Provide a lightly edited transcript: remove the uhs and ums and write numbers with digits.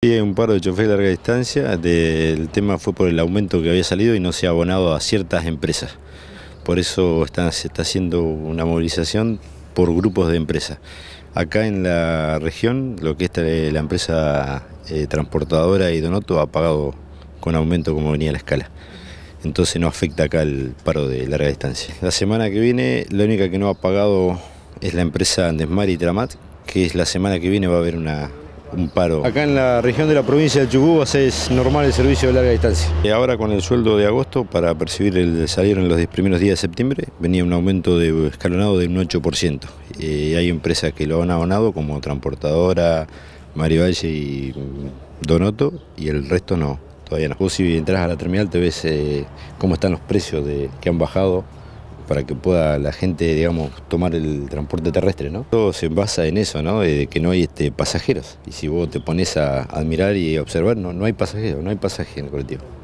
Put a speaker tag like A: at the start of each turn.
A: Sí, un paro de chofer de larga distancia. El tema fue por el aumento que había salido y no se ha abonado a ciertas empresas. Por eso se está haciendo una movilización por grupos de empresas. Acá en la región, lo que es la empresa transportadora y Donoto ha pagado con aumento como venía la escala. Entonces no afecta acá el paro de larga distancia. La semana que viene, la única que no ha pagado es la empresa Andesmar y Tramat, que es la semana que viene va a haber un paro. Acá en la región de la provincia de Chubut es normal el servicio de larga distancia. Ahora con el sueldo de agosto, para percibir el salario en los primeros días de septiembre, venía un aumento escalonado de un 8%. Hay empresas que lo han abonado, como Transportadora, Mario Valle y Donoto, y el resto no, todavía no. Vos si entras a la terminal te ves cómo están los precios que han bajado, para que pueda la gente, digamos, tomar el transporte terrestre, ¿no? Todo se basa en eso, ¿no? De que no hay pasajeros. Y si vos te pones a admirar y a observar, no hay pasajeros, no hay pasaje en el colectivo.